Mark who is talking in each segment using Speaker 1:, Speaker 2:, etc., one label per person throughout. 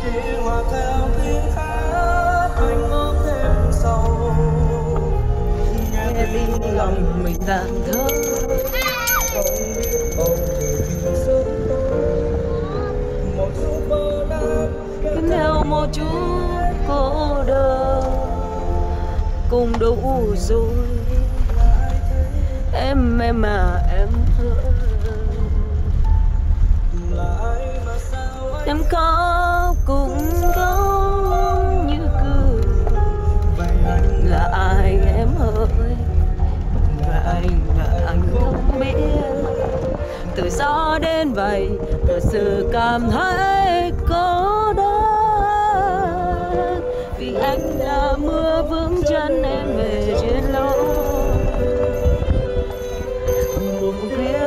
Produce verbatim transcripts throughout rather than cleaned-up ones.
Speaker 1: hòa theo tiếng hát anh ôm thêm sầu, nghe tiếng lòng mình tàn thở, không biết bầu trời vì giấc một chút mơ đang kèm theo một chút cô đơn cùng đủ rồi. Em em mà em hỡi, em khóc cũng khóc như cười, là ai em hỡi, là anh là anh không biết. Từ gió đến vậy thật sự cảm thấy cô đơn, vì anh là mưa vững chân em về trên lối buồn khuya.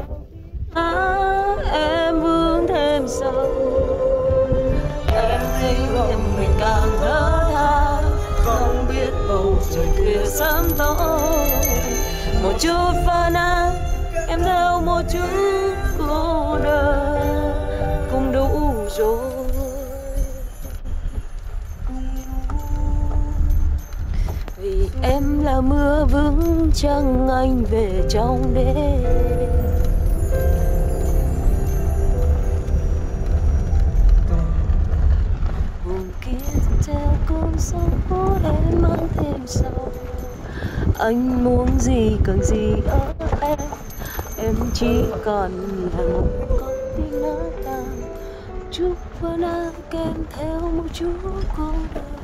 Speaker 1: Em vướng thêm sâu, em thấy em mình càng thở than, không biết bầu trời kia sớm tối. Một chút phàn nàn em theo một chút cô đơn cũng đủ rồi. Vì em là mưa vững chân anh về trong đêm. Vùng kia theo cơn sóng hút em mang thêm sầu. Anh muốn gì cần gì ở em, em chỉ còn là một con tim nát tan, chút vỡ nát kèm theo một chút cô đơn.